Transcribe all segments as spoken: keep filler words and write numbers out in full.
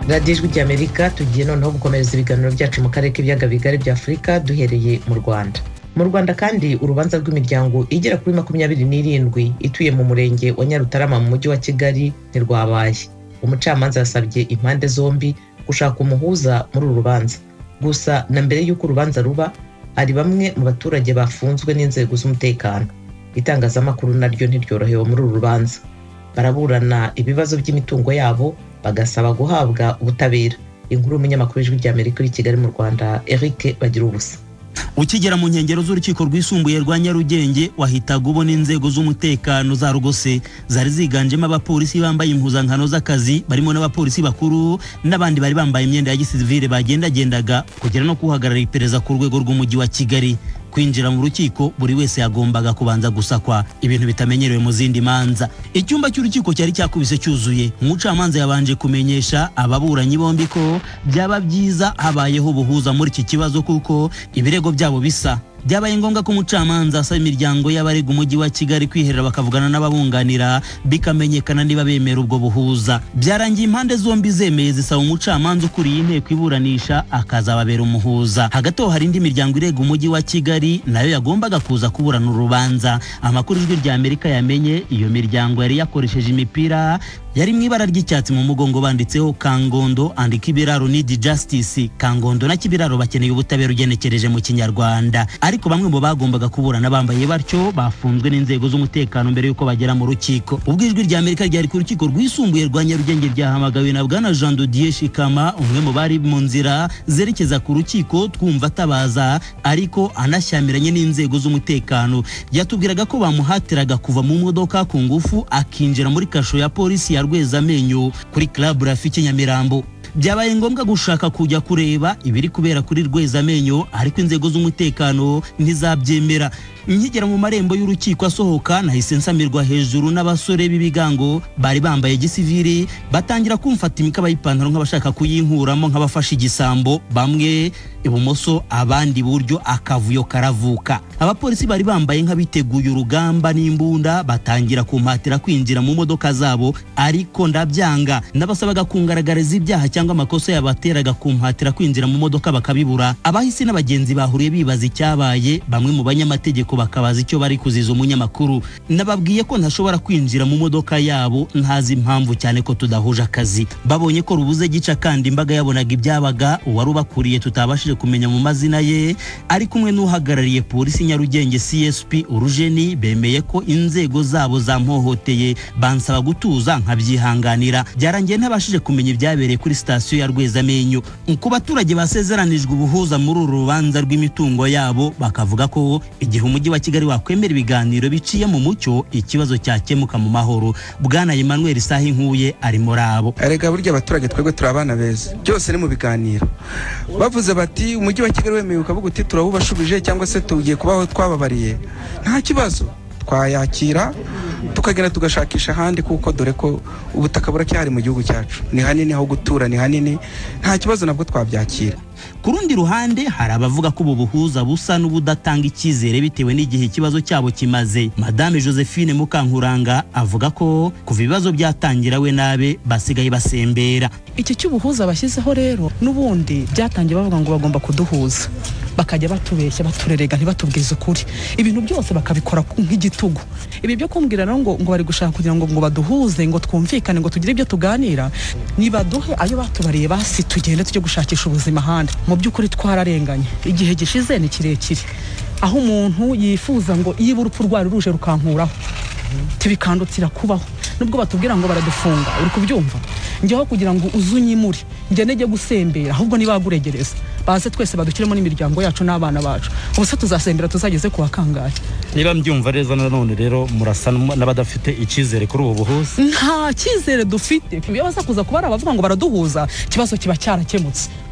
radiyo ijwi ry'Amerika tugiye noneho gukomereza ibiganiro byacu mu karere k'ibiyaga bigari bya Afurika duhereye mu Rwanda. Mu Rwanda kandi urubanza rw'imiryango igera kuri makumyabiri n'irindwi ituye mu murenge wa Nyarutarama mu mujyi wa Kigali ntirwabaye. Umucamanza yasabye impande zombi gushaka umuhuza muri uru rubanza. Gusa na mbere y'uko urubanza ruba, hari bamwe mu baturage bafunzwe n'inzego z'umutekano. Itangazamakuru naryo ntiryorohewe muri uru rubanza. Baraburana ibibazo by'imitungo yabo bagasaba guhabwa ubutabera. Inkuru y'umunyamakuru w'ijwi ry'Amerika i Kigali mu Rwanda Eric Bagirubusa. Ukigera mu nkengero z'urukiko rwisumbuye rwa Nyarugenge wahitaga ubona inzego z'umutekano za rugose zari ziganjemo abapolisi bambaye impuzankano z'akazi, barimo n'abapolisi bakuru n'abandi bari bambaye imyenda ya gisivile bagendagendaga kugera no kuhagarara iperereza ku rwego rw'umujyi wa Kigali. Kwinjira mu rukiko buri wese yagombaga kubanza gusakwa, ibintu bitamenyerewe mu zindi manza. Icyumba cy'urukiko cyari cyakubise cyuzuye. Umucamanza yabanje kumenyesha ababuranyi bombi ko byaba byiza habayeho ubuhuza muri iki kibazo kuko ibirego byabo bisa. Byabaye ngombwa ko umucamanza asaba imiryango y'abarega umujyi wa Kigali kwiherera bakavugana n'ababunganira bikamenyekana niba bemera ubwo buhuza. Byarangiye impande zombi zemeye zisaba umucamanza ukuriye inteko iburanisha akazababera umuhuza. Hagati aho hari indi miryango irega umujyi wa Kigali nayo yagombaga kuza kuburana urubanza. Amakuru ijwi ry'Amerika yamenye iyo miryango yari yakoresheje imipira yari mu ibara ry'icyatsi mu mugongo banditseho Kangondo and Kibiraro need justice. Kangondo na Kibiraro bakeneye ubutabera ugenekereje mu Kinyarwanda. Ariko bamwe mu bagombaga kuburana bambaye batyo bafunzwe n'inzego z'umutekano mbere yuko bagera mu rukiko. Ubwo ijwi ry'Amerika ryari ku rukiko rwisumbuye rwa Nyarugenge ryahamagawe na Bwana Jean de Dieu Shikama, umwe mu bari mu nzira zerekeza ku rukiko twumva atabaza ariko anashyamiranye n'inzego z'umutekano. Yatubwiraga ko bamuhatiraga kuva mu modoka ku ngufu akinjira muri kasho ya polisi ya Rwezamenyo kuri Club Rafiki Nyamirambo. Byabaye ngombwa gushaka kujya kureba ibiri kubera kuri Rwezamenyo ariko inzego z'umutekano ntizabyemera. Nkigera mu marembo y'urukiko asohoka nahise nsamirwa hejuru n'abasore b'ibigango bari bambaye gisivili batangira kumfata imikaba y'ipantaro nk'abashaka kuyinkuramo nk'abafashe igisambo, bamwe ibumoso abandi buryo akavuyo karavuka. Abapolisi bari bambaye nk'abiteguye urugamba n'imbunda batangira kumpatira kwinjira mu modoka zabo ariko ndabyanga. Nabasabaga kungaragariza ibyaha cyangwa amakosa yabateraga kumpatira kwinjira mu modoka bakabibura. Abahisi n'abagenzi bahuriye bibaza icyabaye, bamwe mu banyamategeko bakabaza icyo bari kuziza umunyamakuru. Nababwiye ko ntashobora kwinjira mu modoka yabo ntazi impamvu cyane ko tudahuje akazi. Babonye ko rubuze gica kandi imbaga yabonaga ibyabaga uwari ubakuriye tutabashije kumenya mu mazina ye ari kumwe n'uhagarariye polisi Nyarugenge C S P Urujeni, bemeye ko inzego zabo zampohoteye bansaba gutuza nkabyihanganira. Byarangiye ntabashije kumenya ibyabereye kuri station ya Rwezamenyo. Ku baturage basezeranijwe ubuhuza muri uru rubanza rw'imitungo yabo bakavuga ko igihe umujyi wa Kigali wakwemera ibiganiro biciye mu mucyo ikibazo cyakemuka mu mahoro. Bwana Emmanuel Sahi Nkuye ari muri abo. Erega burya abaturage twebwe turabana beza, byose ni mu biganiro. Bavuze bati umujyi wa Kigali wemeye ukavuga uti turabubashubije cyangwa se tugiye kubaho twababariye, nta kibazo twayakira tukagenda tugashakisha handi kuko dore ko ubutaka buracyari mu gihugu cyacu, ni hanini aho gutura, ni hanini, nta kibazo nabwo twabyakira. Ku rundi ruhande hari abavuga ko ubu buhuza busa n'ubudatanga icyizere bitewe n'igihe ikibazo cyabo kimaze. Madame Josephine Mukankuranga avuga ko kuva ibibazo byatangira we nabe basigaye basembera. Iki cy'ubuhuza bashyizeho rero n'ubundi byatangiye bavuga ngo bagomba kuduhuza, bakajya batubeshya baturerega ntibatubwize ukuri, ibintu byose bakabikora nk'igitugu. Ibi byo kumbwira rero ngo ngo bari gushaka kugira ngo ngo baduhuze ngo twumvikane ngo tugire ibyo tuganira, nibaduhe ayo batubariye basi tugende tujye gushakisha ubuzima handi. Mu by'ukuri twararenganye, igihe gishize ni kirekire aho umuntu yifuza ngo iyo urupfu rwari ruje rukankuraho tibikandukira kubaho, nubwo batubwira ngo baradufunga. Uri kubyumva? Njyeho kugira ngo uzunyimure njye nege gusembera, ahubwo nibaguregereza baze twese badukiremo n'imiryango yacu n'abana bacu, ubuse tuzasembera tuzageze ku bakangaye. Niba mbyumva reza nanone rero murasa n'abadafite icyizere kuri ubu buhuza. Nta cyizere dufite, bibaza kuza kubara abavuga ngo baraduhuza, kibazo kiba cyarakemutse.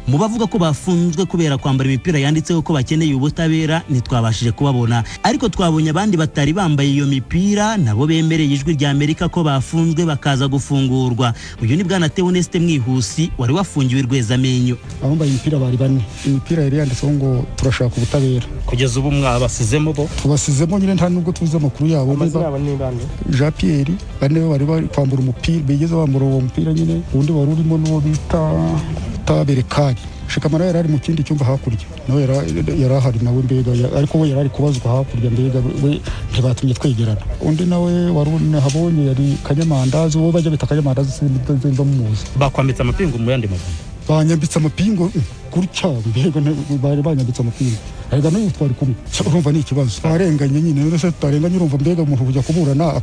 mu bavuga ko bafunzwe kubera kwambara imipira yanditseho ko bakeneye ubutabera ntitwabashije kubabona, ariko twabonye abandi batari bambaye iyo mipira nabo bemereye Ijwi rya Amerika ko bafunzwe bakaza gufungurwa. Uyu ni bwana Theoneste Mwihusi wari wafungiwe Rwezamenyo. Abambaye imipira bari bane, imipira yari yanditseho ngo turashaka ubutabera. Kugeza ubu mwabasizemo bo? Tubasizemo nyine nta nubwo tuzi amakuru yabo. Jean Pierre bane bari bari kwambura umupira, bigeze bambura uwo mupira nyine, undi wari urimo n'uwo bita Taberekari. Shikamara yari ari mu kindi cyumba hakurya, nawe yari ahari nawe mbega, ariko we yari ari kubazwa hakurya mbega, we ntibatumye twegerana. Undi nawe warune habonye yari Kanyamandazi, wo bajya bita Kanyamandazi sinzi muzi. Bakwambitse amapingu mu yandi magambo? Banyambitse amapingu gutya mbega, bari banyambitse amapingu. Arega no twari kumwe. Urumva ni ikibazo. Arenganye nyine rero se tarenganye, urumva mbega umuntu kujya kuburana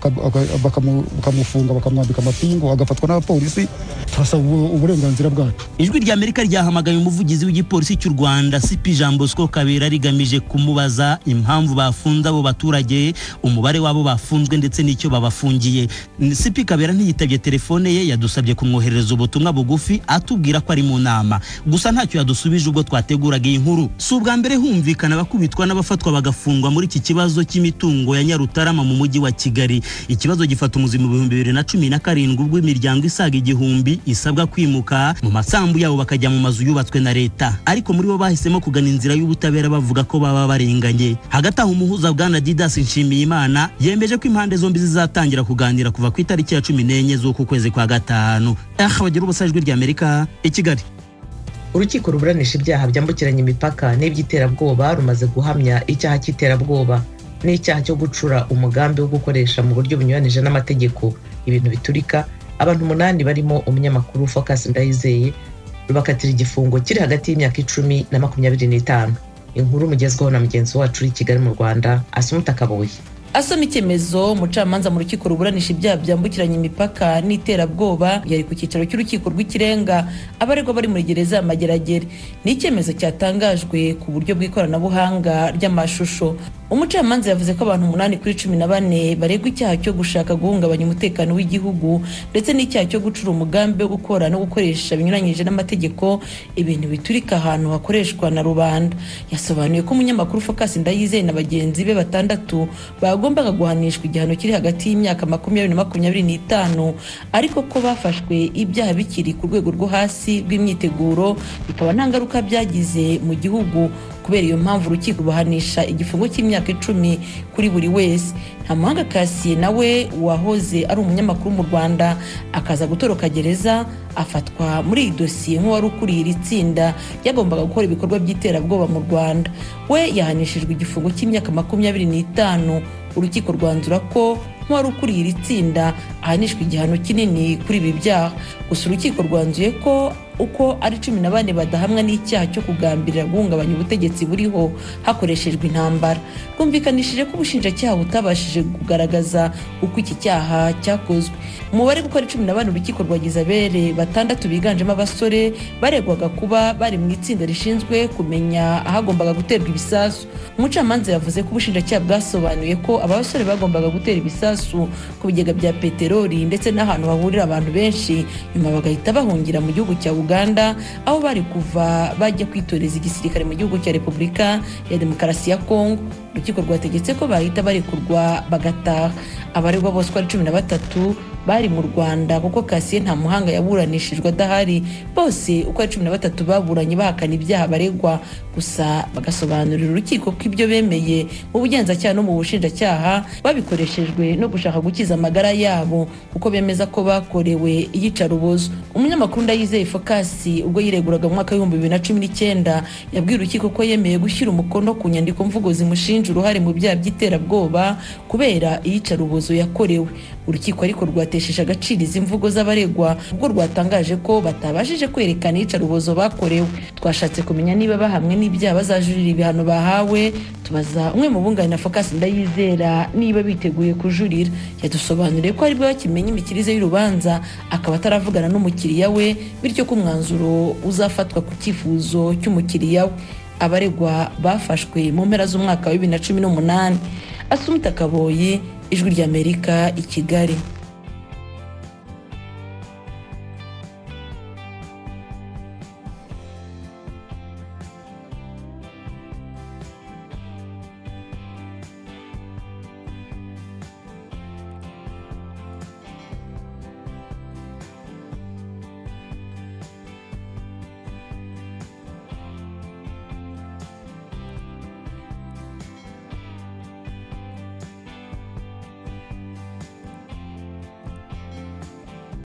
bakamufunga bakamwambika amapingu agafatwa n'abapolisi. Turasaba uburenganzira bwacu. Ijwi rya Amerika ryahamagaye umuvugizi w'igipolisi cy'u Rwanda C P Jean Bosco Kabera rigamije kumubaza impamvu bafunze abo baturage, umubare wabo bafunzwe ndetse n'icyo babafungiye. C P Kabera ntiyitabye telefone ye, yadusabye kumwoherereza ubutumwa bugufi atubwira ko ari mu nama, gusa ntacyo yadusubije ubwo twateguraga iyi nkuru. Si ubwa mbere humvikana bakubitwa n'abafatwa bagafungwa muri iki kibazo cy'imitungo ya Nyarutarama mu mujyi wa Kigali. Ikibazo gifata umuzimu mu bihumbi bibiri na cumi na karindwi ubwo imiryango isaga igihumbi isabwa kwimuka mu masambu yabo bakajya mu mazu yubatswe na leta, ariko muri bo bahisemo kugana inzira y'ubutabera bavuga ko baba barenganye. Hagati aho umuhuza bwana Didas Nshimiyimana yemeje ko impande zombi zizatangira kuganira kuva ku itariki ya cumi n'enye z'uku kwezi kwa gatanu. Aha bagira ubusajwi rya Amerika i Kigali. Urukiko ruburanisha ibyaha byambukiranya imipaka n'iby'iterabwoba rumaze guhamya icyaha cy'iterabwoba n'icyaha cyo gucura umugambi wo gukoresha mu buryo bunyuranije n'amategeko ibintu biturika abantu umunani barimo umunyamakuru Focus Ndayizeye, rubakatira igifungo kiri hagati y'imyaka icumi na makumyabiri n'itanu. Inkuru mugezweho na mugenzi wacu uri Kigali mu Rwanda Asumta Kaboyi. Asoma icyemezo umucamanza mu rukiko ruburanisha ibyaha byambukiranya imipaka n'iterabwoba yari ku cyicaro cy'urukiko rw'ikirenga abaregwa bari muri gereza ya Mageragere. Ni icyemezo cyatangajwe ku buryo bw'ikoranabuhanga ry'amashusho. Umucamanza yavuze ko abantu umunani kuri cumi na bane baregwa icyaha cyo gushaka guhungabanya umutekano w'igihugu ndetse n'icyaha cyo gucura umugambi wo gukora no gukoresha binyuranyije n'amategeko ibintu biturika ahantu hakoreshwa na rubanda. Yasobanuye ko umunyamakuru Focus Ndayizeye na bagenzi be batandatu bagombaga guhanishwa igihano kiri hagati y'imyaka makumyabiri na makumyabiri n'itanu, ariko ko bafashwe ibyaha bikiri ku rwego rwo hasi rw'imyiteguro bikaba nta ngaruka byagize mu gihugu. Kubera iyo mpamvu urukiko bahanisha igifungo cy'imyaka icumi kuri buri wese. Ntamuhanga Cassier nawe wahoze ari umunyamakuru mu Rwanda akaza gutoroka gereza afatwa muri iyi dosiye nk'uwari ukuriye iri tsinda yagombaga gukora ibikorwa by'iterabwoba mu Rwanda. We yahanishijwe igifungo cy'imyaka makumyabiri n'itanu. Urukiko rwanzura ko nk'uwari ukuriye iri tsinda ahanishwa igihano kinini kuri ibi byaha. Gusa urukiko rwanzuye ko uko ari cumi na bane badahamwa n'icyaha cyo kugambirira guhungabanya ubutegetsi buriho hakoreshejwe intambara. Rwumvikanishije ko ubushinjacyaha butabashije kugaragaza uko iki cyaha cyakozwe. Umubare kuko ari cumi na bane urukiko rwagize abere batandatu biganjemo abasore baregwaga kuba bari mu itsinda rishinzwe kumenya ahagombaga guterwa ibisasu. Umucamanza yavuze ko ubushinjacyaha bwasobanuye ko aba basore bagombaga gutera ibisasu ku bigega bya peteroli ndetse n'ahantu hahurira abantu benshi, nyuma bagahita bahungira mu gihugu cya Uganda aho bari kuva bajya kwitoreza igisirikare mu gihugu cya Repubulika ya Demokarasi ya Kongo. Urukiko rwategetse ko bahita barekurwa bagataha. Abaregwa bose ari cumi na batatu bari mu Rwanda kuko Cassier Ntamuhanga yaburanishijwe adahari. Bose uko ari cumi na batatu baburanye bahakana ibyaha baregwa, gusa bagasobanurira urukiko ko ibyo bemeye mu bugenzacyaha no mu bushinjacyaha babikoreshejwe no gushaka gukiza amagara yabo kuko bemeza ko bakorewe iyicarubozo. Umunyamakuru Ndayizeye Focus ubwo yireguraga mu mwaka w'ibihumbi bibiri na cumi n'icyenda yabwiye urukiko ko yemeye gushyira umukono ku nyandiko mvugo zimushinja uruhare mu byaha by'iterabwoba kubera iyicarubozo yakorewe. Urukiko ariko rwatesheje agaciro izi mvugo z'abaregwa ubwo rwatangaje ko batabashije kwerekana iyicarubozo bakorewe. Twashatse kumenya niba bahamwe n'ibyaha bazajurira ibihano bahawe. Tubaza umwe mu bunganira Focus Ndayizera niba biteguye kujurira. Yadusobanuriye ko aribwo bakimenya imikirize y'urubanza akaba ataravugana n'umukiriya we, bityo ko umwanzuro uzafatwa ku cyifuzo cy'umukiriya we. Abaregwa bafashwe mu mpera z'umwaka wa bibiri na cumi n'umunani. Asumta Kaboyi, Ijwi ry'Amerika i Kigali.